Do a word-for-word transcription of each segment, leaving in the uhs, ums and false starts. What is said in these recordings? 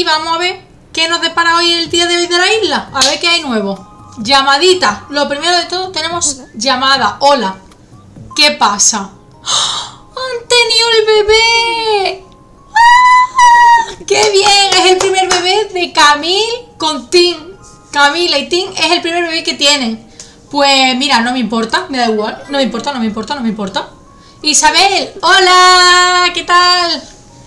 vamos a ver qué nos depara hoy el día de hoy de la isla. A ver qué hay nuevo. Llamadita. Lo primero de todo tenemos Hola. llamada. Hola. ¿Qué pasa? ¡Oh! ¡Han tenido el bebé! ¡Ah! ¡Qué bien! Es el primer bebé de Camille con Tim. Camila y Tim es el primer bebé que tienen. Pues mira, no me importa, me da igual. No me importa, no me importa, no me importa. Isabel, hola, ¿qué tal?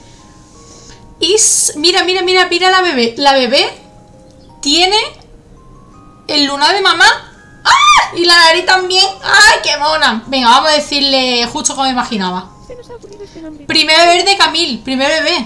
Is, mira, mira, mira, mira la bebé. La bebé tiene el lunar de mamá. ¡Ah! Y la nariz también. ¡Ay, qué mona! Venga, vamos a decirle justo como me imaginaba. Primer bebé de Camille, primer bebé.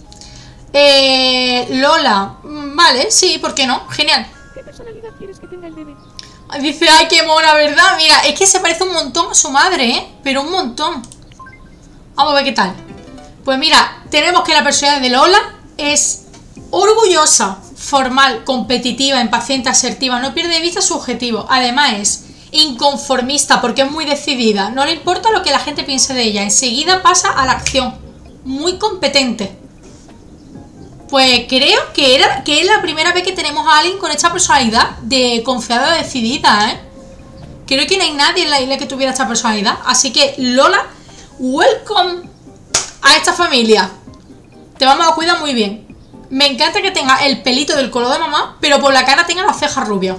Eh, Lola. Vale, sí, ¿por qué no? Genial. ¿Qué personalidad quieres que tenga el bebé? Dice, ay, qué mona, ¿verdad? Mira, es que se parece un montón a su madre, ¿eh? Pero un montón. Vamos a ver qué tal. Pues mira, tenemos que la personalidad de Lola es orgullosa, formal, competitiva, impaciente, asertiva, no pierde de vista su objetivo. Además es inconformista porque es muy decidida. No le importa lo que la gente piense de ella. Enseguida pasa a la acción. Muy competente. Pues creo que, era, que es la primera vez que tenemos a alguien con esta personalidad de confiada, decidida, ¿eh? Creo que no hay nadie en la isla que tuviera esta personalidad. Así que, Lola, welcome a esta familia. Te vamos a cuidar muy bien. Me encanta que tenga el pelito del color de mamá, pero por la cara tenga las cejas rubias.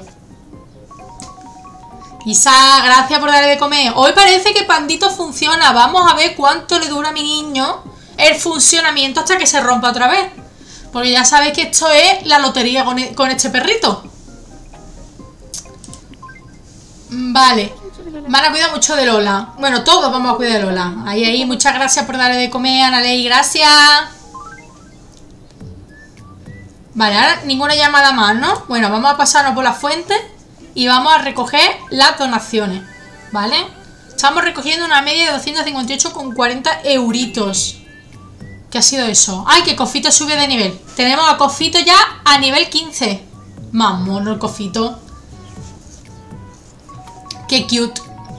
Isa, gracias por darle de comer. Hoy parece que Pandito funciona. Vamos a ver cuánto le dura a mi niño el funcionamiento hasta que se rompa otra vez. Porque ya sabéis que esto es la lotería con, e con este perrito. Vale. Van a cuidar mucho de Lola. Bueno, todos vamos a cuidar de Lola. Ahí, ahí. Muchas gracias por darle de comer, Analei. Gracias. Vale, ahora ninguna llamada más, ¿no? Bueno, vamos a pasarnos por la fuente y vamos a recoger las donaciones. ¿Vale? Estamos recogiendo una media de doscientos cincuenta y ocho con cuarenta euritos. ¿Qué ha sido eso? ¡Ay, que Cofito sube de nivel! Tenemos a Cofito ya a nivel quince. Más mono el Cofito. ¡Qué cute!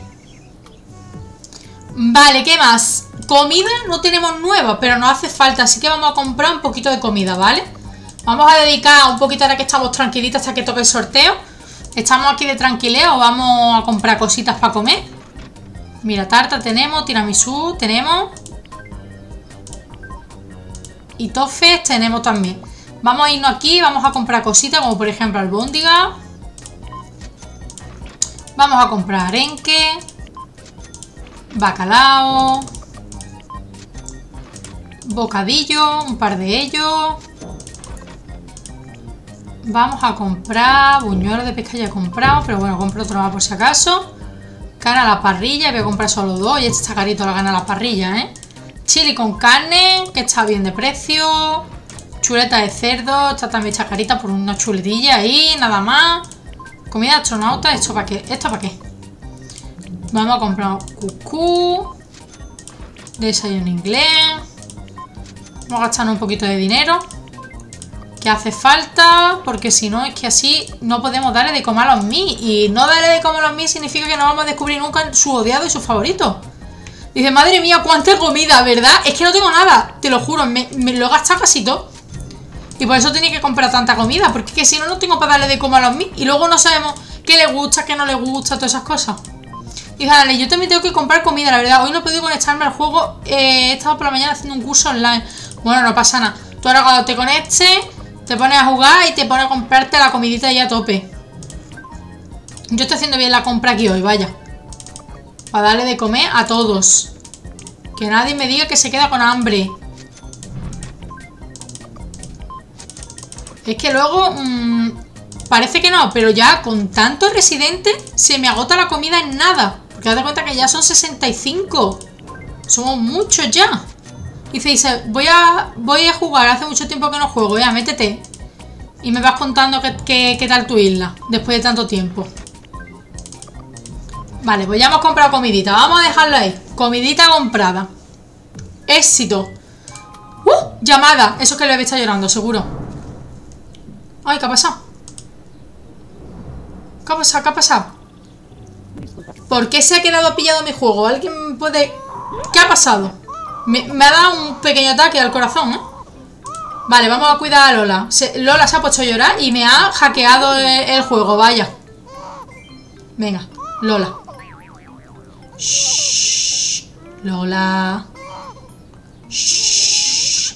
Vale, ¿qué más? Comida no tenemos nueva, pero nos hace falta. Así que vamos a comprar un poquito de comida, ¿vale? Vamos a dedicar un poquito ahora que estamos tranquilitas hasta que toque el sorteo. Estamos aquí de tranquileo. Vamos a comprar cositas para comer. Mira, tarta tenemos, tiramisú tenemos. Y toffees tenemos también. Vamos a irnos aquí, vamos a comprar cositas como por ejemplo albóndiga. Vamos a comprar arenque, bacalao, bocadillo, un par de ellos. Vamos a comprar buñuelos de pesca, ya he comprado, pero bueno, compro otro más por si acaso. Carne a la parrilla, voy a comprar solo dos y este está carito la gana a la parrilla, ¿eh? Chili con carne, que está bien de precio. Chuleta de cerdo, está también chacarita por una chuletilla ahí, nada más. Comida astronauta, ¿esto para qué? ¿Esto para qué? Vamos a comprar cuscús. Desayuno inglés. Vamos a gastar un poquito de dinero que hace falta, porque si no es que así no podemos darle de comer a los mí. Y no darle de comer a los mí significa que no vamos a descubrir nunca su odiado y su favorito. Dice, madre mía, cuánta comida, ¿verdad? Es que no tengo nada, te lo juro, me, me lo he gastado casi todo. Y por eso tenía que comprar tanta comida, porque es que si no, no tengo para darle de comer a los mí. Y luego no sabemos qué le gusta, qué no le gusta, todas esas cosas. Dice, dale, yo también tengo que comprar comida, la verdad. Hoy no he podido conectarme al juego, eh, he estado por la mañana haciendo un curso online. Bueno, no pasa nada. Tú ahora cuando te conectes, te pones a jugar y te pones a comprarte la comidita ya a tope. Yo estoy haciendo bien la compra aquí hoy, vaya. Para darle de comer a todos. Que nadie me diga que se queda con hambre. Es que luego mmm, parece que no, pero ya con tantos residentes se me agota la comida en nada. Porque date cuenta que ya son sesenta y cinco. Somos muchos ya. Dice, dice, voy a, voy a jugar. Hace mucho tiempo que no juego. Ya, métete. Y me vas contando qué, qué, qué tal tu isla después de tanto tiempo. Vale, pues ya hemos comprado comidita. Vamos a dejarlo ahí. Comidita comprada. Éxito. ¡Uh! Llamada. Eso es que el bebé está llorando, seguro. Ay, ¿qué ha pasado? ¿Qué ha pasado? ¿Qué ha pasado? ¿Por qué se ha quedado pillado mi juego? ¿Alguien puede...? ¿Qué ha pasado? Me, me ha dado un pequeño ataque al corazón, ¿eh? Vale, vamos a cuidar a Lola. Se, Lola se ha puesto a llorar y me ha hackeado el, el juego, vaya. Venga, Lola. Shh, Lola. Shh.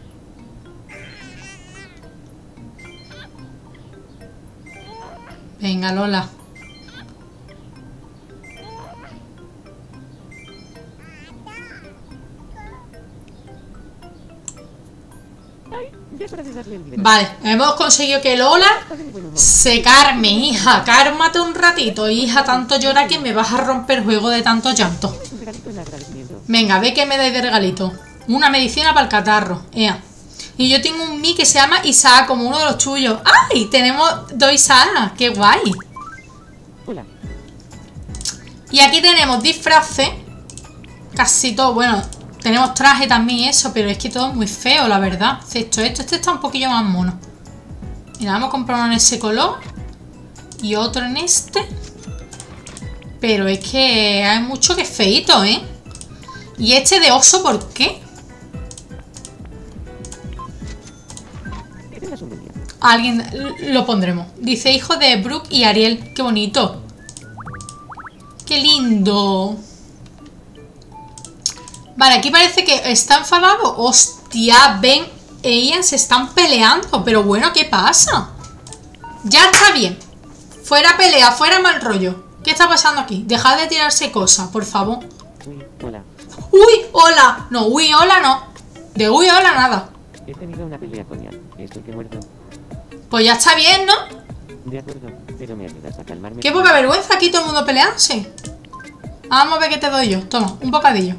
Venga, Lola. Vale, hemos conseguido que Lola se calme, hija. Cálmate un ratito, hija. Tanto llora que me vas a romper el juego de tanto llanto. Venga, ve que me dais de regalito. Una medicina para el catarro. Ea. Y yo tengo un Mi que se llama Isaac, como uno de los tuyos. ¡Ay! Tenemos dos Isaac. ¡Qué guay! Hola. Y aquí tenemos disfraces. Casi todo, bueno, tenemos traje también y eso, pero es que todo es muy feo, la verdad. Esto, esto, este está un poquillo más mono. Mira, vamos a comprar uno en ese color. Y otro en este. Pero es que hay mucho que es feíto, ¿eh? ¿Y este de oso por qué? Alguien lo pondremos. Dice hijo de Brooke y Ariel. Qué bonito. Qué lindo. Vale, aquí parece que está enfadado. Hostia, Ben e Ian se están peleando. Pero bueno, ¿qué pasa? Ya está bien. Fuera pelea, fuera mal rollo. ¿Qué está pasando aquí? Dejad de tirarse cosas, por favor. Uy, hola. Uy, hola. No, uy, hola no. De uy, hola nada. He tenido una pelea con Ian. Estoy que muerto. Pues ya está bien, ¿no? De acuerdo, pero me ayudas a calmarme. Qué poca vergüenza aquí todo el mundo peleándose. Vamos a ver qué te doy yo. Toma, un bocadillo.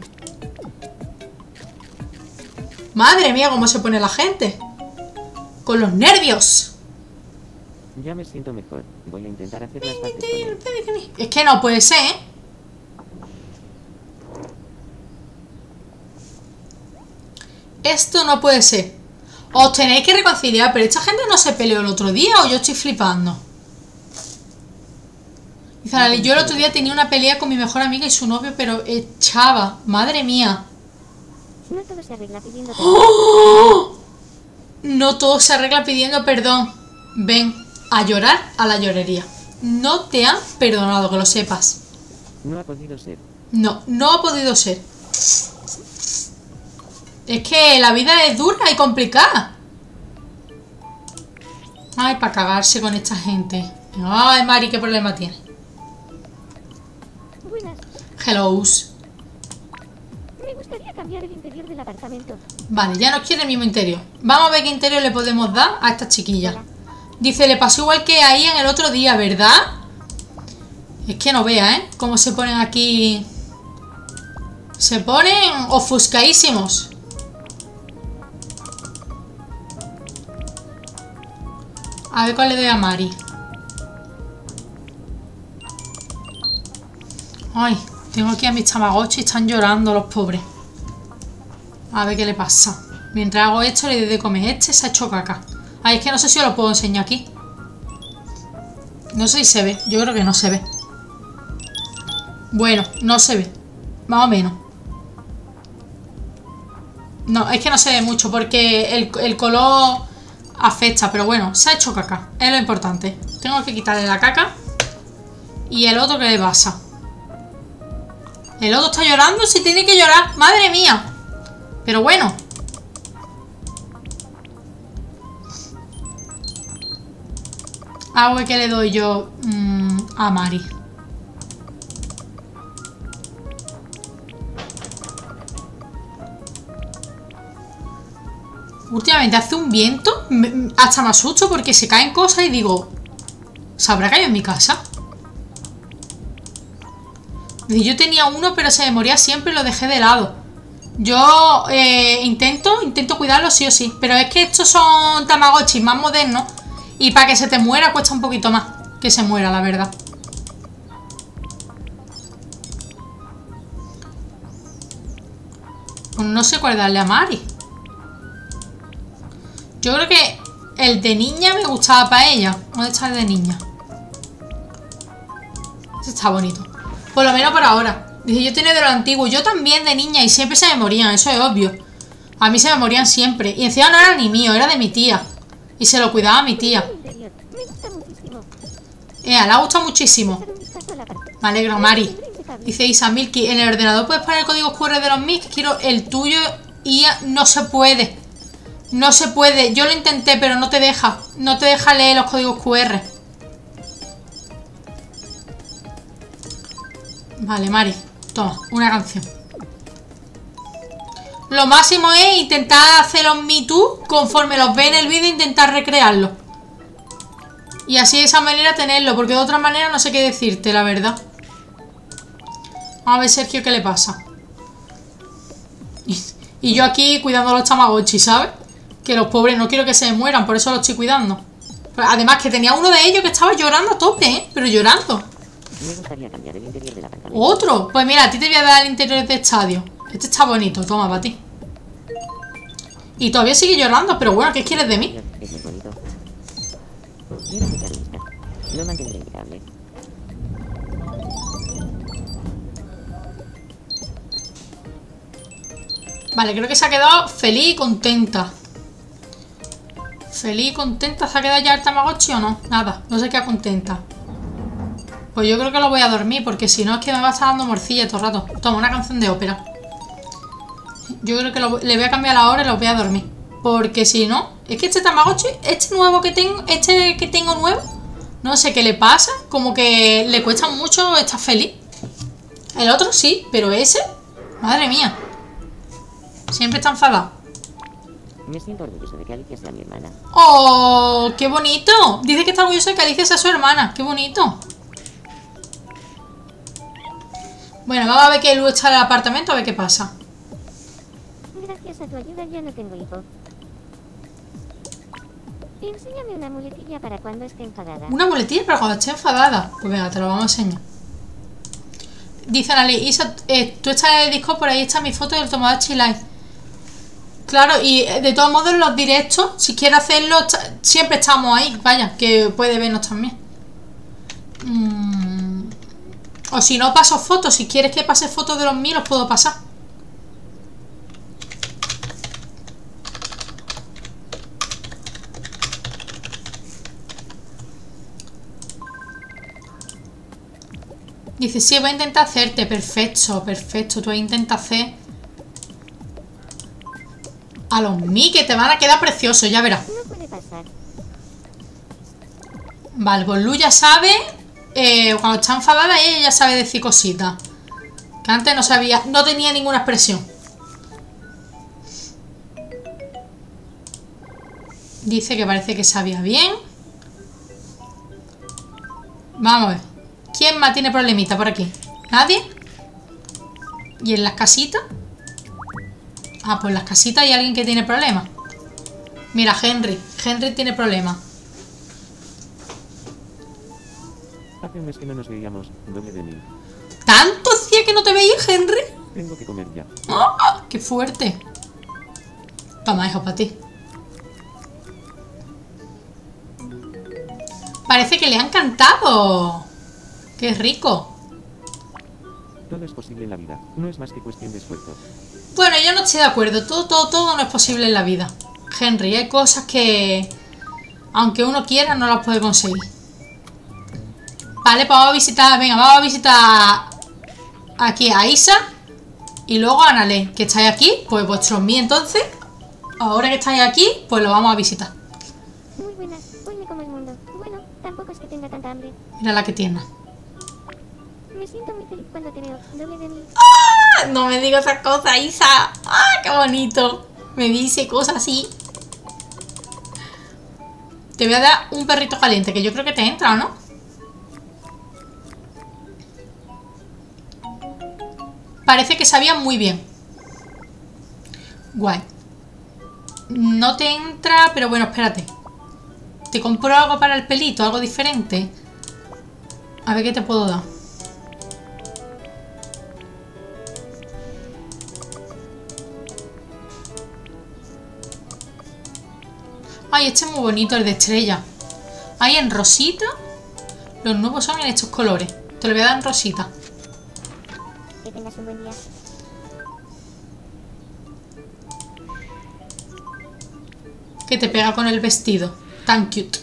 Madre mía, cómo se pone la gente. Con los nervios. Ya me siento mejor. Voy a intentar hacer las paces con él. Es que no puede ser, ¿eh? Esto no puede ser. Os tenéis que reconciliar, pero esta gente no se peleó el otro día o yo estoy flipando. Dice Lali, yo el otro día tenía una pelea con mi mejor amiga y su novio, pero echaba. Madre mía. No todo se arregla pidiendo ¡Oh! No todo se arregla pidiendo perdón. Ven a llorar a la llorería. No te han perdonado, que lo sepas. No ha podido ser. No, no ha podido ser. Es que la vida es dura y complicada. Ay, para cagarse con esta gente. Ay, Mari, ¿qué problema tiene? Buenas. Hello. Me gustaría cambiar el interior del apartamento. Vale, ya no quiere el mismo interior. Vamos a ver qué interior le podemos dar a esta chiquilla. Hola. Dice, le pasó igual que a Ian el otro día, ¿verdad? Es que no vea, ¿eh? Cómo se ponen aquí. Se ponen ofuscadísimos. A ver cuál le doy a Mari. Ay, tengo aquí a mis tamagotchis, están llorando los pobres. A ver qué le pasa. Mientras hago esto, le doy de comer. Este se ha hecho caca. Ay, es que no sé si os lo puedo enseñar aquí. No sé si se ve. Yo creo que no se ve. Bueno, no se ve. Más o menos. No, es que no se ve mucho porque el, el color afecta. Pero bueno, se ha hecho caca. Es lo importante. Tengo que quitarle la caca. ¿Y el otro qué le pasa? El otro está llorando. Si tiene que llorar. ¡Madre mía! Pero bueno. Algo que le doy yo mmm, a Mari. Últimamente hace un viento. Me, hasta me asusto porque se caen cosas y digo, ¿se habrá caído en mi casa? Y yo tenía uno pero se me moría siempre y lo dejé de lado. Yo eh, intento, intento cuidarlo sí o sí. Pero es que estos son tamagotchis más modernos. Y para que se te muera cuesta un poquito más que se muera, la verdad. Pues no sé cuál darle a Mari. Yo creo que el de niña me gustaba para ella. ¿Dónde está el de niña? Ese está bonito. Por lo menos por ahora. Dice, yo tenía de lo antiguo. Yo también de niña y siempre se me morían. Eso es obvio. A mí se me morían siempre. Y encima no era ni mío, era de mi tía. Y se lo cuidaba a mi tía. Interior. Me gusta muchísimo. Eh, le ha gustado muchísimo. Echar un vistazo a la parte. Me alegro, Mari. Impecable. Dice Isa Milky, en el ordenador puedes poner el código cu erre de los M I S, que quiero el tuyo y no se puede. No se puede. Yo lo intenté, pero no te deja. No te deja leer los códigos cu erre. Vale, Mari. Toma, una canción. Lo máximo es intentar hacer los Me Too conforme los ve en el vídeo e intentar recrearlo. Y así de esa manera tenerlo, porque de otra manera no sé qué decirte, la verdad. Vamos a ver, Sergio, qué le pasa. Y, y yo aquí cuidando a los Tamagotchi, ¿sabes? Que los pobres no quiero que se mueran, por eso los estoy cuidando. Pero además que tenía uno de ellos que estaba llorando a tope, ¿eh? Pero llorando. Me gustaría cambiar el interior del apartamento. ¿Otro? Pues mira, a ti te voy a dar el interior de estadio. Este está bonito, toma, para ti. Y todavía sigue llorando, pero bueno, ¿qué quieres de mí? Es muy bonito. Quiero echar un vistazo. Lo mantendré impecable. Vale, creo que se ha quedado feliz y contenta. Feliz y contenta. ¿Se ha quedado ya el Tamagotchi o no? Nada, no se queda contenta. Pues yo creo que lo voy a dormir, porque si no es que me va a estar dando morcilla todo el rato. Toma, una canción de ópera. Yo creo que lo, le voy a cambiar la hora y lo voy a dormir. Porque si no, es que este Tamagotchi, este nuevo que tengo, este que tengo nuevo, no sé qué le pasa. Como que le cuesta mucho estar feliz. El otro sí, pero ese, madre mía. Siempre está enfadado. Me siento orgulloso de que Alicia sea mi hermana. ¡Oh! ¡Qué bonito! Dice que está orgulloso de que Alicia sea su hermana. ¡Qué bonito! Bueno, vamos a ver que Lu está en el apartamento, a ver qué pasa. Gracias a tu ayuda ya no tengo hijo. Enséñame una muletilla para cuando esté enfadada. Una muletilla para cuando esté enfadada. Pues venga, te lo vamos a enseñar. Dice Anali, Isa, eh, tú estás en el Discord, por ahí está mi foto del Tomodachi Live. Claro, y eh, de todos modos en los directos, si quieres hacerlo, siempre estamos ahí, vaya, que puede vernos también. Mm. O si no, paso fotos, si quieres que pase fotos de los míos, los puedo pasar. Dice, sí, voy a intentar hacerte. Perfecto, perfecto. Tú vas a intentar hacer a los mí, que te van a quedar preciosos, ya verás. No puede pasar. Vale, pues Lu ya sabe. eh, Cuando está enfadada, ella ya sabe decir cositas. Que antes no sabía, no tenía ninguna expresión. Dice que parece que sabía bien. Vamos a ver. ¿Quién más tiene problemita por aquí? ¿Nadie? ¿Y en las casitas? Ah, pues en las casitas hay alguien que tiene problemas. Mira, Henry. Henry tiene problemas. Hace un mes que no nos veíamos, doble de mil. ¿Tanto hacía que no te veía, Henry? Tengo que comer ya. ¡Ah! ¡Qué fuerte! Toma, hijo, para ti. Parece que le ha encantado. ¡Qué rico! Todo es posible en la vida, no es más que cuestión de esfuerzo. Bueno, yo no estoy de acuerdo. Todo, todo, todo no es posible en la vida. Henry, hay cosas que, aunque uno quiera, no las puede conseguir. Vale, pues vamos a visitar, venga, vamos a visitar aquí a Isa y luego a Anale, que estáis aquí, pues vuestros mí entonces. Ahora que estáis aquí, pues lo vamos a visitar. Muy buenas. Hoy me como el mundo. Bueno, tampoco es que tenga tanta hambre. Mira la que tiene. Me siento muy feliz cuando te veo. Doble de mí. ¡Ah! No me digas esas cosas, Isa. ¡Ah, qué bonito! Me dice cosas así. Te voy a dar un perrito caliente, que yo creo que te entra, ¿no? Parece que sabía muy bien. Guay. No te entra, pero bueno, espérate. Te compro algo para el pelito, algo diferente. A ver qué te puedo dar. Ay, este es muy bonito, el de estrella. Ahí en rosita. Los nuevos son en estos colores. Te lo voy a dar en rosita. Que tengas un buen día. que te pega con el vestido. Tan cute.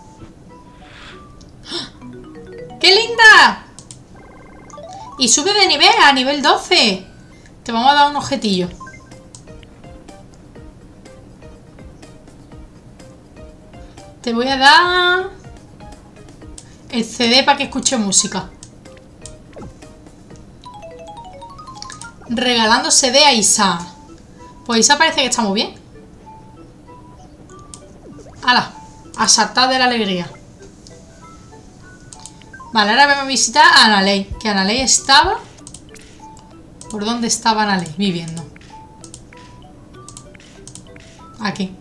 ¡Qué linda! Y sube de nivel a nivel doce. Te vamos a dar un objetillo. Te voy a dar el C D para que escuche música. Regalando C D a Isa. Pues Isa parece que está muy bien. ¡Hala! A saltar de la alegría. Vale, ahora vamos a visitar a Analei. Que Analei estaba... ¿Por dónde estaba Analei viviendo? Aquí.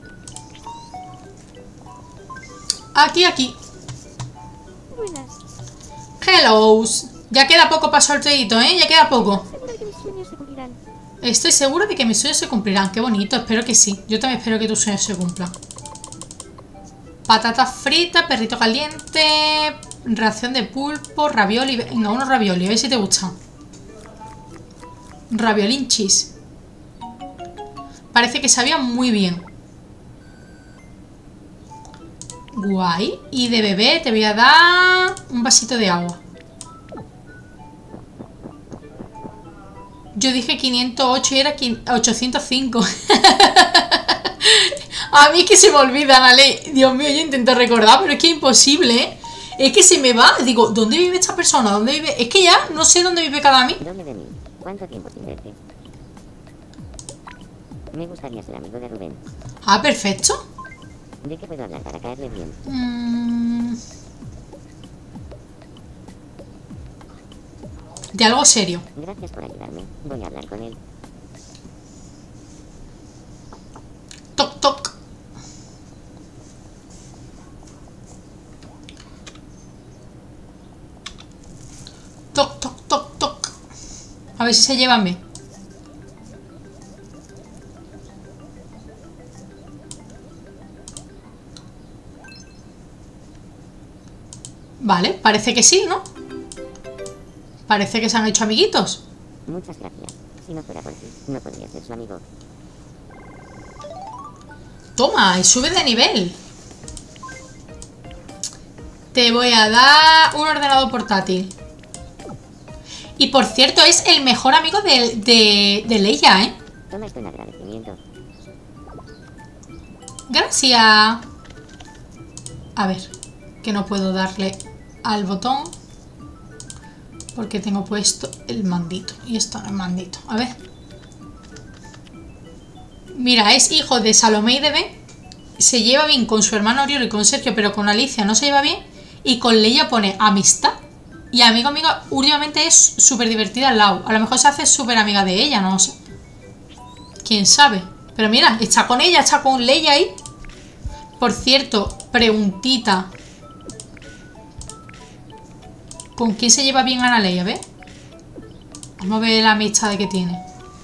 Aquí, aquí. Buenas. Hello. Ya queda poco para sorteito, ¿eh? Ya queda poco. Seguro de que mis sueños se cumplirán. Estoy segura de que mis sueños se cumplirán. Qué bonito, espero que sí. Yo también espero que tus sueños se cumplan. Patatas fritas, perrito caliente, ración de pulpo, ravioli. Venga, unos ravioli, a ver si te gustan. Raviolín cheese. Parece que sabía muy bien. Guay. Y de bebé te voy a dar un vasito de agua. Yo dije quinientos ocho y era ochocientos cinco. A mí es que se me olvida, Analei. Dios mío, yo intento recordar, pero es que es imposible, ¿eh? Es que se me va. Digo, ¿dónde vive esta persona? ¿Dónde vive? Es que ya no sé dónde vive cada mí. ¿Dónde de mí? ¿Cuánto tiempo sin verte? Me gustaría ser amigo de Rubén. Ah, perfecto. ¿De qué puedo hablar para caerle bien? Mm. De algo serio. Gracias por ayudarme. Voy a hablar con él. Toc, toc. Toc, toc, toc, toc. A ver si se llevan bien. Vale, parece que sí, ¿no? Parece que se han hecho amiguitos. Muchas gracias. Si no fuera por ti, no podría ser su amigo. Toma, y sube de nivel. Te voy a dar un ordenador portátil. Y por cierto, es el mejor amigo de, de, de Leia, ¿eh? Toma esto en agradecimiento. Gracias. A ver, que no puedo darle al botón porque tengo puesto el mandito. Y esto no es mandito. A ver. Mira, es hijo de Salomé y de Ben. Se lleva bien con su hermano Oriol y con Sergio, pero con Alicia no se lleva bien. Y con Leia pone amistad. Y amigo, amiga, últimamente es súper divertida al lado. A lo mejor se hace súper amiga de ella, no lo sé. Quién sabe. Pero mira, está con ella, está con Leia ahí. Por cierto, preguntita. ¿Con quién se lleva bien Ana Leia? ¿Ves? Vamos a ver la amistad que tiene.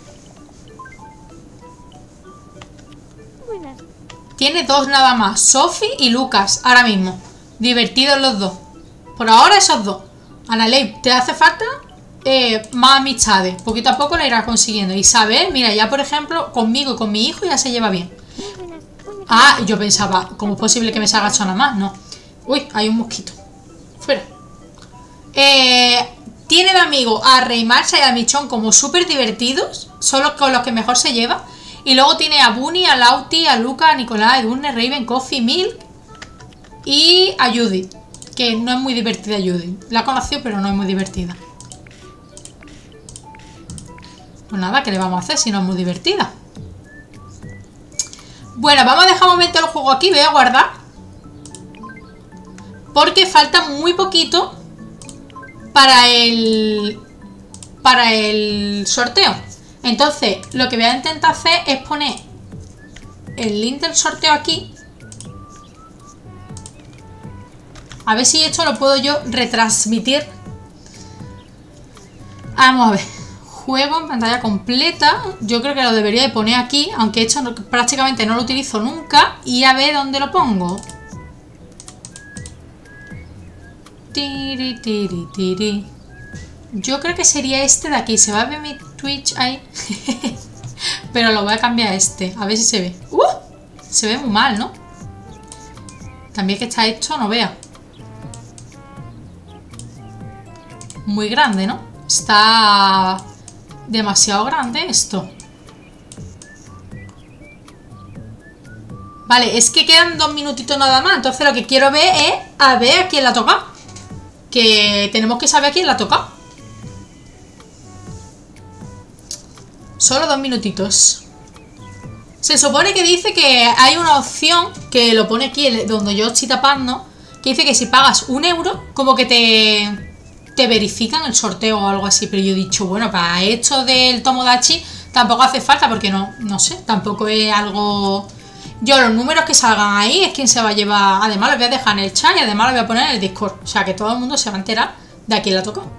Buenas. Tiene dos nada más, Sophie y Lucas, ahora mismo. Divertidos los dos. Por ahora esos dos. Analei, te hace falta eh, más amistades. Poquito a poco la irás consiguiendo. Isabel, mira, ya por ejemplo, conmigo y con mi hijo ya se lleva bien. Buenas. Hoy me Ah, yo pensaba, ¿cómo es posible que me salga esto nada más? No. Uy, hay un mosquito. Fuera. Eh, tiene de amigo a Rey Marcha y a Michón como súper divertidos. Son los con los que mejor se lleva. Y luego tiene a Bunny, a Lauti, a Luca, a Nicolás, a Edurne, Raven, Coffee, Milk y a Judith. Que no es muy divertida Judith. La he conocido, pero no es muy divertida. Pues nada, ¿qué le vamos a hacer si no es muy divertida? Bueno, vamos a dejar un momento el juego aquí. Voy a guardar. Porque falta muy poquito para el... Para el sorteo. Entonces, lo que voy a intentar hacer es poner el link del sorteo aquí. A ver si esto lo puedo yo retransmitir. Vamos a ver. Juego en pantalla completa. Yo creo que lo debería de poner aquí. Aunque esto no, prácticamente no lo utilizo nunca. Y a ver dónde lo pongo. Tiri, tiri, tiri. Yo creo que sería este de aquí. Se va a ver mi Twitch ahí. Pero lo voy a cambiar a este. A ver si se ve. ¡Uh! Se ve muy mal, ¿no? También que está esto, no vea. Muy grande, ¿no? Está demasiado grande esto. Vale, es que quedan dos minutitos nada más. Entonces lo que quiero ver es a ver a quién la toca. Que tenemos que saber a quién la toca. Solo dos minutitos. Se supone que dice que hay una opción, que lo pone aquí donde yo estoy tapando, que dice que si pagas un euro, como que te, te verifican el sorteo o algo así. Pero yo he dicho, bueno, para esto del Tomodachi tampoco hace falta, porque no, no sé, tampoco es algo... Yo los números que salgan ahí es quien se va a llevar. Además los voy a dejar en el chat y además los voy a poner en el Discord. O sea que todo el mundo se va a enterar de a quién la tocó.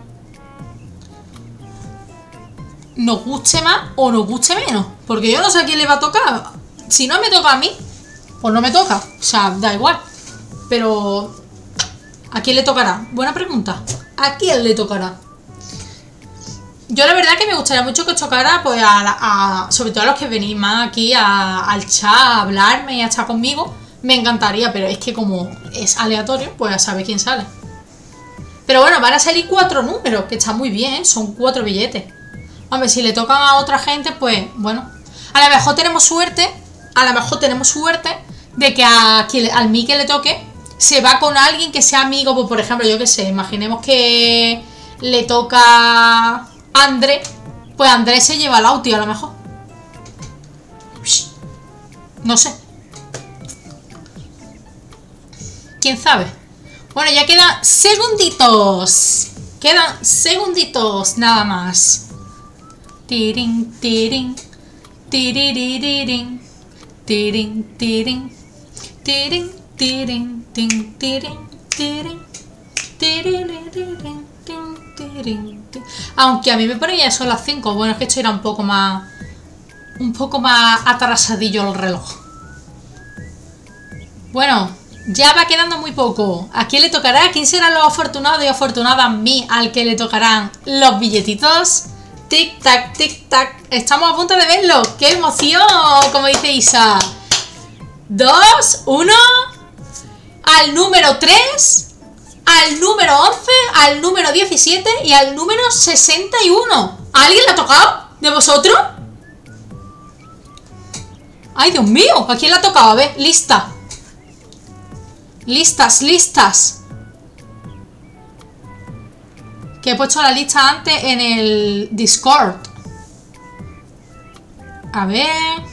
Nos guste más o nos guste menos. Porque yo no sé a quién le va a tocar. Si no me toca a mí, pues no me toca. O sea, da igual. Pero ¿a quién le tocará? Buena pregunta. ¿A quién le tocará? Yo la verdad que me gustaría mucho que os tocara, pues, a, a, sobre todo a los que venís más aquí a, al chat, a hablarme y a estar conmigo. Me encantaría, pero es que como es aleatorio, pues a saber quién sale. Pero bueno, van a salir cuatro números, que está muy bien, ¿eh? Son cuatro billetes. Hombre, si le tocan a otra gente, pues, bueno. A lo mejor tenemos suerte, a lo mejor tenemos suerte de que a quien, al mí que le toque, se va con alguien que sea amigo, pues, por ejemplo, yo qué sé, imaginemos que le toca... André, pues André se lleva el auto a lo mejor. No sé. ¿Quién sabe? Bueno, ya quedan segunditos. Quedan segunditos nada más. Tirin, tirin. Tiririririn. Tirin, tirin. Tirin, tirin, tin, tirin, tirin. Tiririririn, tin, tirin. Aunque a mí me pone ya son las cinco. Bueno, es que esto era un poco más... Un poco más atrasadillo el reloj. Bueno, ya va quedando muy poco. ¿A quién le tocará? ¿A quién serán los afortunados y afortunadas? A mí, al que le tocarán los billetitos. Tic tac, tic tac. Estamos a punto de verlo. ¡Qué emoción! Como dice Isa. Dos, uno. Al número tres. Al número once, al número diecisiete y al número sesenta y uno. ¿A alguien le ha tocado? ¿De vosotros? ¡Ay, Dios mío! ¿A quién le ha tocado? A ver, lista. Listas, listas. Que he puesto la lista antes en el Discord. A ver...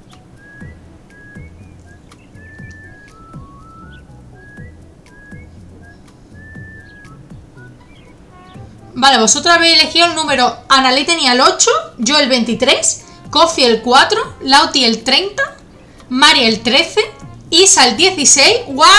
Vale, vosotros habéis elegido el número. Analí tenía el ocho, yo el veintitrés, Kofi el cuatro, Lauti el treinta, Mari el trece, Isa el dieciséis. ¡Guau!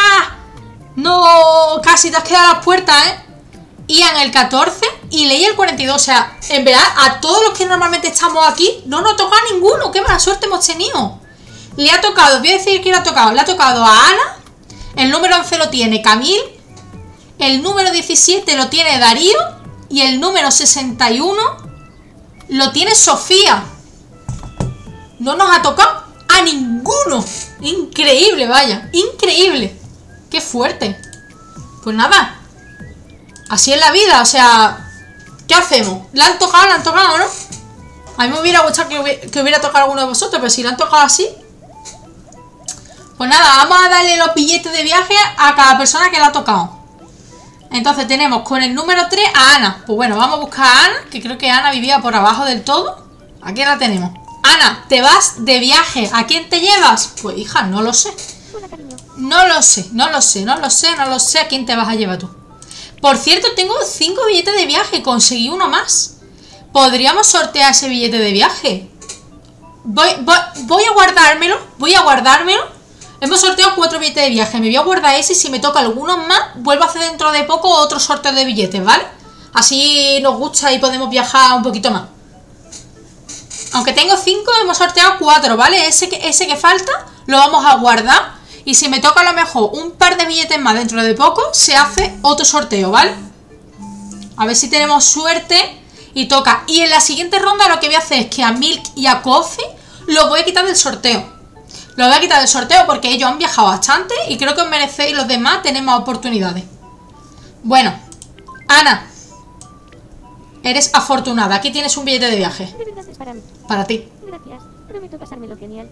No, casi te has quedado a las puertas, ¿eh? Ian el catorce y Ley el cuarenta y dos. O sea, en verdad, a todos los que normalmente estamos aquí no nos toca a ninguno. ¡Qué mala suerte hemos tenido! Le ha tocado, voy a decir quién le ha tocado. Le ha tocado a Ana. El número once lo tiene Camil. El número diecisiete lo tiene Darío. Y el número sesenta y uno lo tiene Sofía. No nos ha tocado a ninguno. Increíble, vaya. Increíble. Qué fuerte. Pues nada. Así es la vida, o sea... ¿Qué hacemos? ¿La han tocado? ¿La han tocado, no? A mí me hubiera gustado que hubiera, que hubiera tocado alguno de vosotros, pero si la han tocado así... Pues nada, vamos a darle los billetes de viaje a cada persona que la ha tocado. Entonces tenemos con el número tres a Ana. Pues bueno, vamos a buscar a Ana, que creo que Ana vivía por abajo del todo. Aquí la tenemos. Ana, te vas de viaje. ¿A quién te llevas? Pues hija, no lo sé. No lo sé, no lo sé, no lo sé, no lo sé a quién te vas a llevar tú. Por cierto, tengo cinco billetes de viaje. Conseguí uno más. Podríamos sortear ese billete de viaje. Voy, voy, voy a guardármelo. Voy a guardármelo. Hemos sorteado cuatro billetes de viaje. Me voy a guardar ese y si me toca algunos más, vuelvo a hacer dentro de poco otro sorteo de billetes, ¿vale? Así nos gusta y podemos viajar un poquito más. Aunque tengo cinco, hemos sorteado cuatro, ¿vale? Ese que, ese que falta lo vamos a guardar. Y si me toca a lo mejor un par de billetes más dentro de poco, se hace otro sorteo, ¿vale? A ver si tenemos suerte y toca. Y en la siguiente ronda lo que voy a hacer es que a Milk y a Kofi los voy a quitar del sorteo. Lo voy a quitar del sorteo porque ellos han viajado bastante y creo que os merecéis los demás tener más oportunidades. Bueno, Ana, eres afortunada. Aquí tienes un billete de viaje. De verdad es para mí. Para ti. Gracias. Prometo pasármelo genial.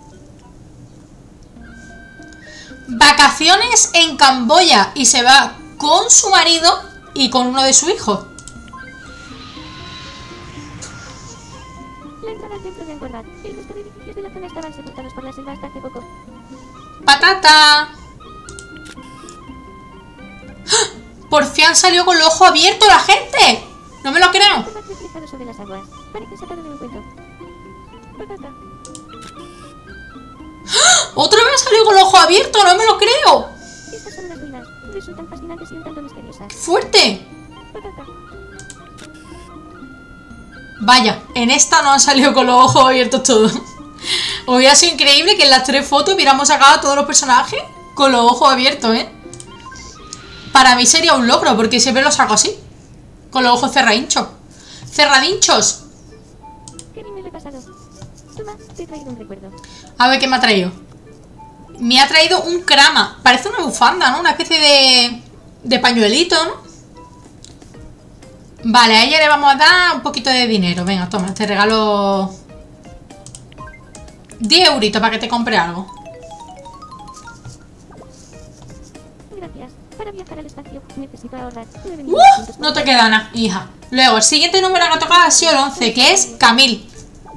Vacaciones en Camboya y se va con su marido y con uno de sus hijos. La entrada al templo de Angkor Wat. El resto de edificios de la zona estaban sepultados por la selva hasta hace poco. ¡Patata! ¡Ah! ¡Por fin han salido con los ojos abiertos la gente! ¡No me lo creo! Tomás reflejado sobre las aguas. Parece sacado de un cuento. Patata. ¡Otra vez ha salido con los ojos abiertos! ¡No me lo creo! Estas son unas ruinas. Resultan fascinantes y un tanto misteriosas. ¡Fuerte! Patata. Vaya, en esta no han salido con los ojos abiertos todos. Hubiera sido increíble que en las tres fotos hubiéramos sacado a todos los personajes con los ojos abiertos, ¿eh? Para mí sería un logro, porque siempre los saco así. Con los ojos cerradinchos. ¡Cerradinchos! Qué bien me lo he pasado. Toma, te he traído un recuerdo. A ver qué me ha traído. Me ha traído un crama. Parece una bufanda, ¿no? Una especie de... de pañuelito, ¿no? Vale, a ella le vamos a dar un poquito de dinero. Venga, toma, te regalo diez euritos para que te compre algo. Gracias. Para viajar al espacio necesito ahorrar. ¡Uh! No te queda nada, hija. Luego, el siguiente número que ha tocado ha sido el once, que es Camille.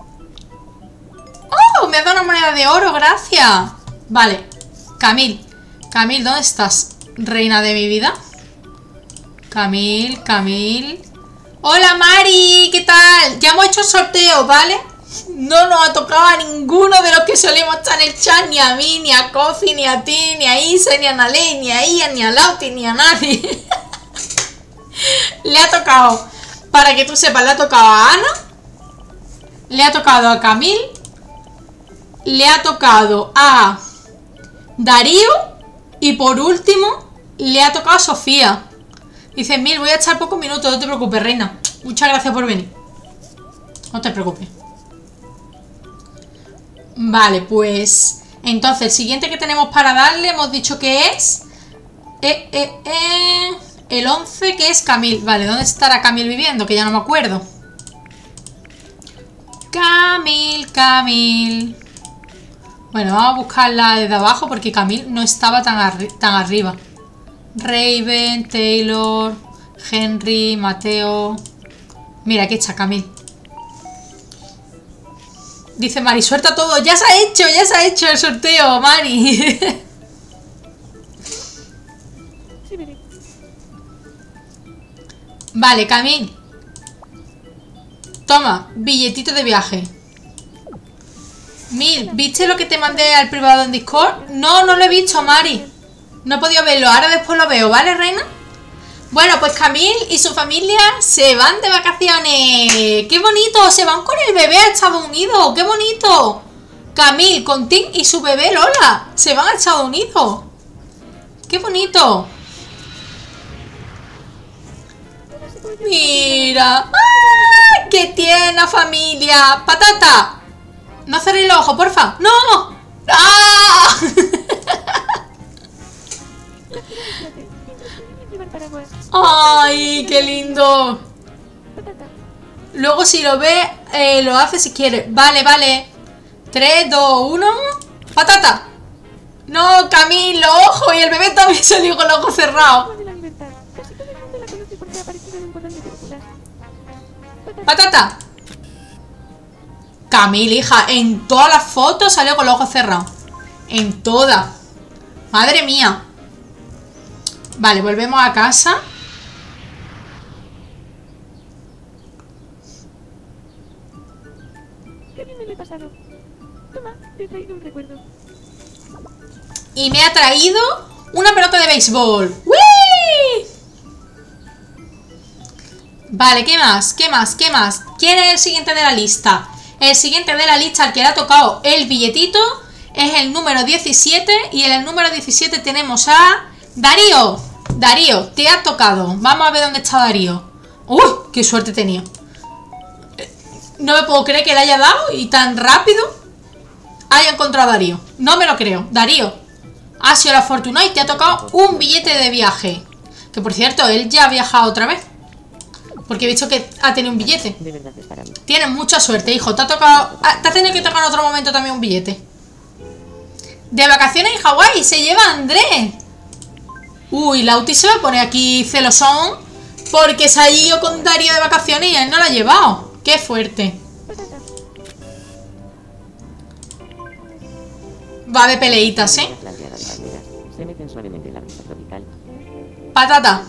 ¡Oh! Me ha dado una moneda de oro, gracias. Vale, Camille. Camille, ¿dónde estás? Reina de mi vida. Camille, Camille. Hola Mari, ¿qué tal? Ya hemos hecho sorteo, ¿vale? No nos ha tocado a ninguno de los que solemos estar en el chat. Ni a mí, ni a Kofi, ni a ti, ni a Isa, ni a Nalei, ni a Ian, ni a Lauti, ni a nadie. Le ha tocado, para que tú sepas, le ha tocado a Ana. Le ha tocado a Camille. Le ha tocado a Darío. Y por último, le ha tocado a Sofía. Dice, Mil, voy a echar pocos minutos, no te preocupes, reina. Muchas gracias por venir. No te preocupes. Vale, pues... Entonces, el siguiente que tenemos para darle, hemos dicho que es... Eh, eh, eh, el once, que es Camille. Vale, ¿dónde estará Camille viviendo? Que ya no me acuerdo. Camille, Camille. Bueno, vamos a buscarla desde abajo porque Camille no estaba tan, arri tan arriba. Raven, Taylor, Henry, Mateo. Mira, aquí está Camille. Dice Mari, suelta todo. Ya se ha hecho, ya se ha hecho el sorteo, Mari. Vale, Camille. Toma, billetito de viaje. Mil, ¿viste lo que te mandé al privado en Discord? No, no lo he visto, Mari. No he podido verlo, ahora después lo veo, ¿vale, reina? Bueno, pues Camille y su familia se van de vacaciones. ¡Qué bonito! Se van con el bebé a Estados Unidos. ¡Qué bonito! Camille con Tim y su bebé Lola se van a Estados Unidos. ¡Qué bonito! Mira. ¡Ah! ¡Qué tierna familia! ¡Patata! No cerréis los ojos, porfa. ¡No! ¡Ah! ¡Ay, qué lindo! Luego si lo ve, eh, lo hace si quiere. Vale, vale. tres, dos, uno. ¡Patata! No, Camille, los ojos. Y el bebé también salió con los ojos cerrados. ¡Patata! Camille, hija, en todas las fotos salió con los ojos cerrados. En todas. Madre mía. Vale, volvemos a casa. Qué bien me lo he pasado. Toma, te he traído un recuerdo. Y me ha traído una pelota de béisbol. ¡Wii! Vale, ¿qué más? ¿Qué más? ¿Qué más? ¿Quién es el siguiente de la lista? El siguiente de la lista al que le ha tocado el billetito es el número diecisiete. Y en el número diecisiete tenemos a Darío. Darío, te ha tocado. Vamos a ver dónde está Darío. ¡Uy! ¡Qué suerte tenía! No me puedo creer que le haya dado y tan rápido. haya encontrado a Darío. No me lo creo. Darío, ha sido el afortunado y te ha tocado un billete de viaje. Que por cierto, él ya ha viajado otra vez. Porque he visto que ha tenido un billete. De verdad es para mí. Tienes mucha suerte, hijo. Te ha tocado... Te ha tenido que tocar en otro momento también un billete. De vacaciones en Hawái. Se lleva a Andrés. Uy, Lauti se va a poner aquí celosón. Porque se ha ido con Darío de vacaciones y él no lo ha llevado. Qué fuerte. Va a haber peleitas, ¿eh? Se meten suavemente en la brisa tropical. Patata.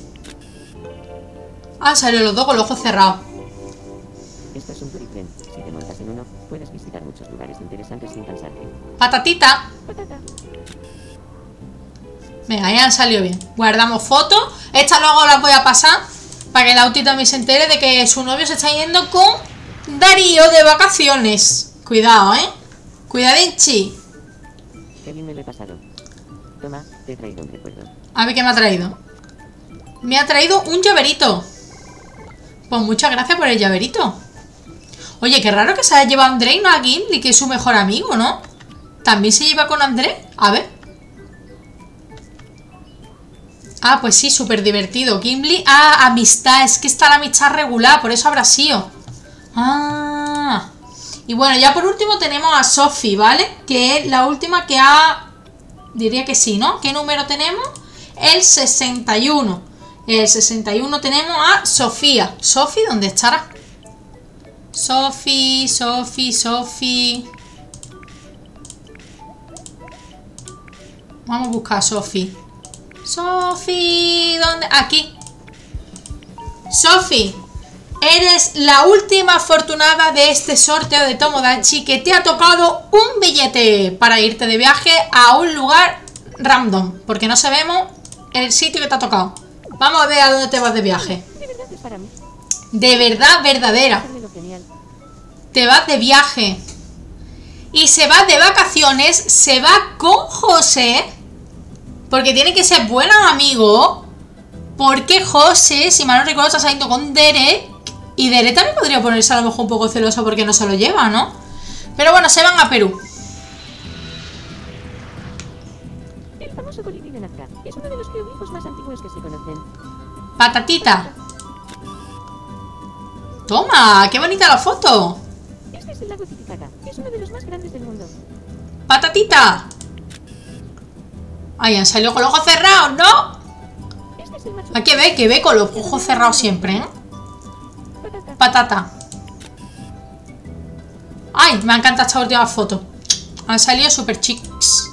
Han salido los dos con los ojos cerrados. Esto es un turiplen. Si te montas en uno, puedes visitar muchos lugares interesantes sin cansarte. Patatita. Patata. Venga, ya han salido bien. Guardamos fotos. Estas luego las voy a pasar para que Lauti también se entere de que su novio se está yendo con Darío de vacaciones. Cuidado, ¿eh? Cuidadinchi. Qué bien me lo he pasado. Toma, te he traído un recuerdo. A ver qué me ha traído. Me ha traído un llaverito. Pues muchas gracias por el llaverito. Oye, qué raro que se haya llevado a André y no a Gimli, que es su mejor amigo, ¿no? ¿También se lleva con André? A ver. Ah, pues sí, súper divertido. Gimli, ah, amistad. Es que está la amistad regular, por eso habrá sido. Ah. Y bueno, ya por último tenemos a Sophie, ¿vale? Que es la última que ha... Diría que sí, ¿no? ¿Qué número tenemos? El sesenta y uno. El sesenta y uno tenemos a Sofía. ¿Sophie dónde estará? Sophie, Sophie, Sophie. Vamos a buscar a Sophie. Sophie, ¿dónde? Aquí. Sophie, eres la última afortunada de este sorteo de Tomodachi, que te ha tocado un billete para irte de viaje a un lugar random, porque no sabemos el sitio que te ha tocado. Vamos a ver a dónde te vas de viaje. De verdad es para mí. De verdad, verdadera. Lo genial. Te vas de viaje. Y se va de vacaciones. Se va con José. Porque tiene que ser buen amigo. Porque José, si mal no recuerdo, está saliendo con Derek. Y Derek también podría ponerse a lo mejor un poco celoso porque no se lo lleva, ¿no? Pero bueno, se van a Perú. El famoso colibrí de Nazca es uno de los geoglifos más antiguos que se conocen. Patatita. Toma, qué bonita la foto. Este es el lago Titicaca. Es uno de los más grandes del mundo. Patatita. Ay, han salido con los ojos cerrados, ¿no? Este es el Machu Hay que ver, que ve con los ojos cerrados siempre, ¿eh? Patata. Patata. Ay, me encanta esta última foto. Han salido super chics.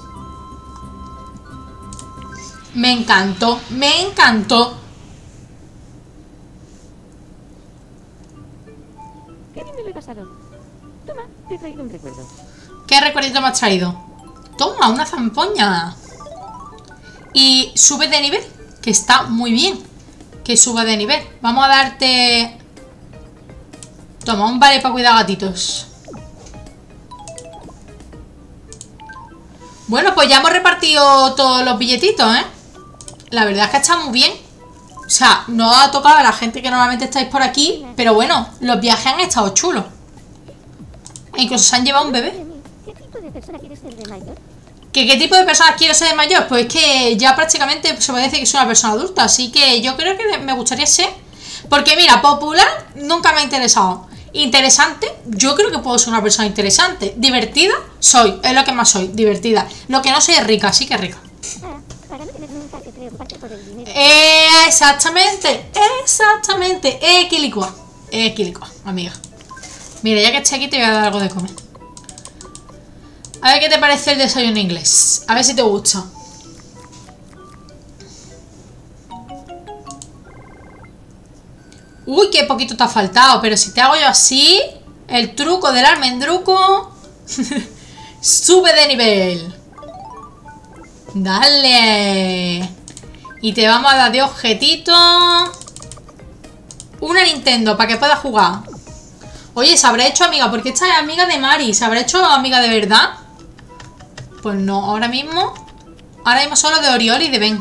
Me encantó, me encantó. Qué bien me lo he pasado. Toma, te he traído un recuerdo. ¿Qué recuerdito me has traído? Toma, una zampoña. Y sube de nivel, que está muy bien que suba de nivel. Vamos a darte... Toma, un vale para cuidar gatitos. Bueno, pues ya hemos repartido todos los billetitos, ¿eh? La verdad es que está muy bien. O sea, no ha tocado a la gente que normalmente estáis por aquí, pero bueno, los viajes han estado chulos. E incluso se han llevado un bebé. ¿Qué tipo de persona quieres ser de mayor? ¿Qué, ¿Qué tipo de personas quiero ser de mayor? Pues es que ya prácticamente se puede decir que soy una persona adulta. Así que yo creo que me gustaría ser... Porque mira, popular nunca me ha interesado. Interesante, yo creo que puedo ser una persona interesante. Divertida, soy, es lo que más soy, divertida. Lo que no soy es rica, sí que es rica. Ah, para no tener nunca que preocuparte por el dinero. Eh, exactamente, exactamente. Equilicua, equilicua, amiga. Mira, ya que estoy aquí te voy a dar algo de comer. A ver qué te parece el desayuno inglés. A ver si te gusta. Uy, qué poquito te ha faltado. Pero si te hago yo así, el truco del almendruco sube de nivel. Dale. Y te vamos a dar de objetito una Nintendo para que puedas jugar. Oye, ¿se habrá hecho amiga? Porque esta es amiga de Mari. ¿Se habrá hecho amiga de verdad? Pues no, ahora mismo. Ahora mismo solo de Oriol y de Ben.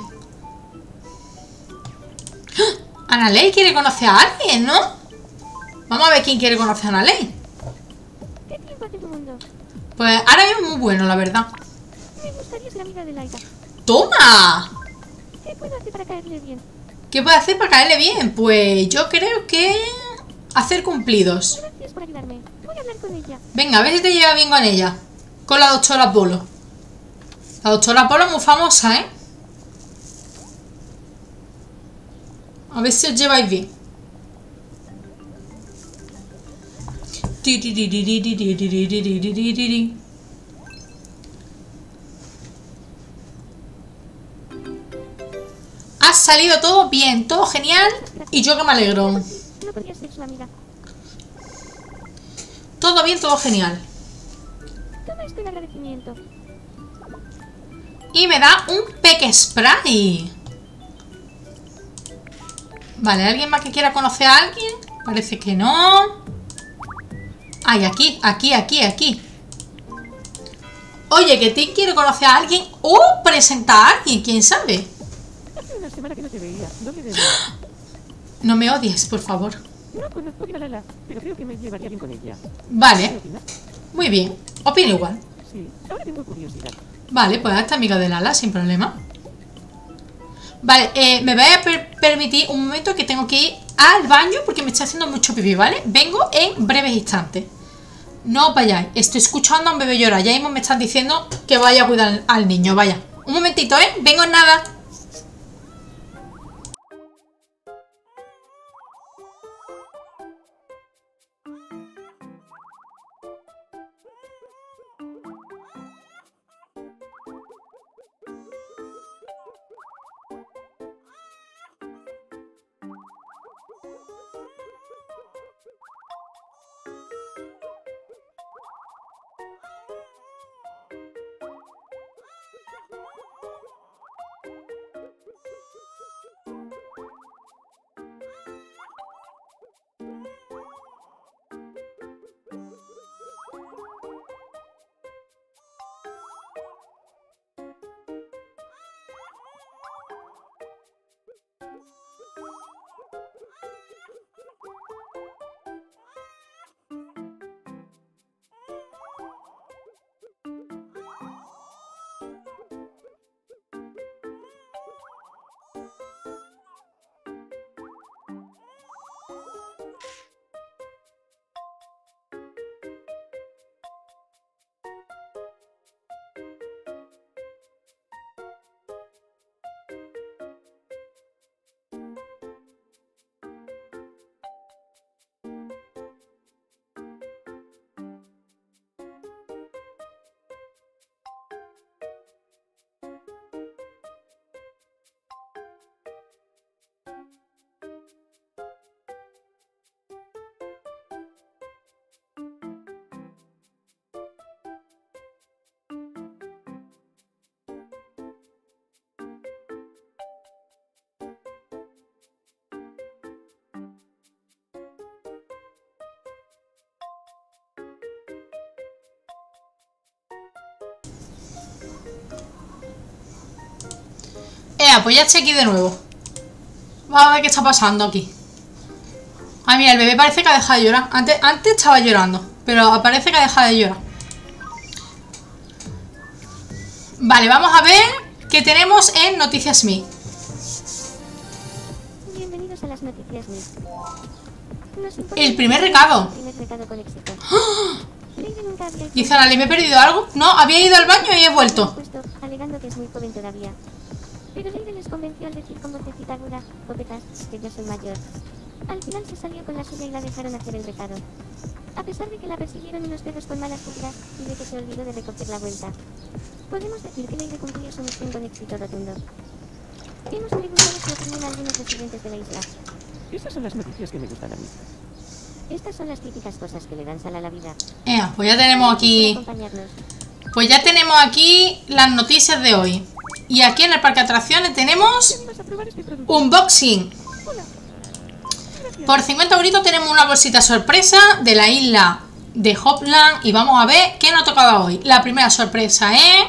¡Ah! Analei quiere conocer a alguien, ¿no? Vamos a ver quién quiere conocer a Analei. paz en tu mundo. Pues ahora mismo es muy bueno, la verdad. Me gustaría ser amiga de Laika. ¡Toma! ¿Qué puedo hacer para caerle bien? ¿Qué puede hacer para caerle bien? Pues yo creo que... hacer cumplidos. Gracias por ayudarme. Voy a hablar con ella. Venga, a ver si te lleva bien con ella. Con la doctora Polo. La doctora Polo es muy famosa, ¿eh? A ver si os lleváis bien. Ha salido todo bien, todo genial. Y yo que me alegro. No podría ser su amiga. Todo bien, todo genial. Toma esto en agradecimiento. Y me da un Peck Spray. Vale, ¿alguien más que quiera conocer a alguien? Parece que no. Ay, aquí, aquí, aquí, aquí. Oye, que te quiere conocer a alguien o presentar a alguien, quién sabe. Hace una semana que no te veía. ¿Dónde te No me odies, por favor. No conozco a Lala, pero creo que me llevaría bien con ella. ¿Qué Vale, opinas? muy bien. Opino igual. Sí, ahora tengo curiosidad. Vale, pues esta amiga de Lala, sin problema. Vale, eh, me voy a per permitir un momento que tengo que ir al baño porque me está haciendo mucho pipí, ¿vale? Vengo en breves instantes. No os vayáis, estoy escuchando a un bebé llorar. Ya mismo me están diciendo que vaya a cuidar al niño, vaya. Un momentito, ¿eh? Vengo en nada. Ea, pues ya estoy aquí de nuevo. Vamos a ver qué está pasando aquí. Ay, mira, el bebé parece que ha dejado de llorar. Antes, antes estaba llorando, pero parece que ha dejado de llorar. Vale, vamos a ver qué tenemos en Noticias Me. Bienvenidos a las noticias M I. Nos informa El primer recado. el primer recado con éxito. Lady nunca había hecho Dice Lali, ¿me he perdido algo? No, había ido al baño y he vuelto. puesto, alegando que es muy joven todavía. Pero Lady les convenció al decir con vocecita aguda, copetas, que yo soy mayor. Al final se salió con la suya y la dejaron hacer el recado. A pesar de que la persiguieron unos perros con malas pulgas y de que se olvidó de recoger la vuelta. Podemos decir que Lady cumplió su misión con éxito rotundo. Hemos preguntado su opinión a algunos residentes de la isla. Esas son las noticias que me gustan a mí. Estas son las típicas cosas que le dan sal a la vida. Ea, pues ya tenemos Por aquí. acompañarnos. Pues ya tenemos aquí las noticias de hoy. Y aquí en el parque de atracciones tenemos ¿Vas a probar este producto? unboxing. Hola. Gracias. Por cincuenta euritos tenemos una bolsita sorpresa de la isla de Hopland. Y vamos a ver qué nos tocaba hoy. La primera sorpresa es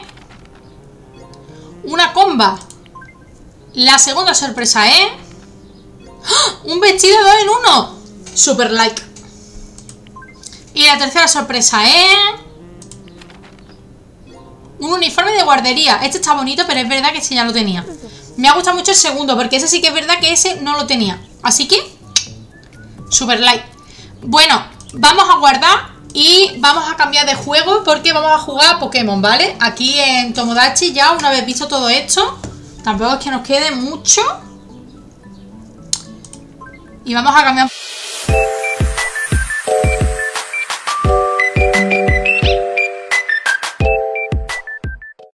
una comba. La segunda sorpresa es ¡ah! Un vestido dos en uno. Super like. Y la tercera sorpresa es... un uniforme de guardería. Este está bonito, pero es verdad que ese ya lo tenía. Me ha gustado mucho el segundo, porque ese sí que es verdad que ese no lo tenía. Así que... super light. Bueno, vamos a guardar y vamos a cambiar de juego porque vamos a jugar a Pokémon, ¿vale? Aquí en Tomodachi ya, una vez visto todo esto, tampoco es que nos quede mucho. Y vamos a cambiar...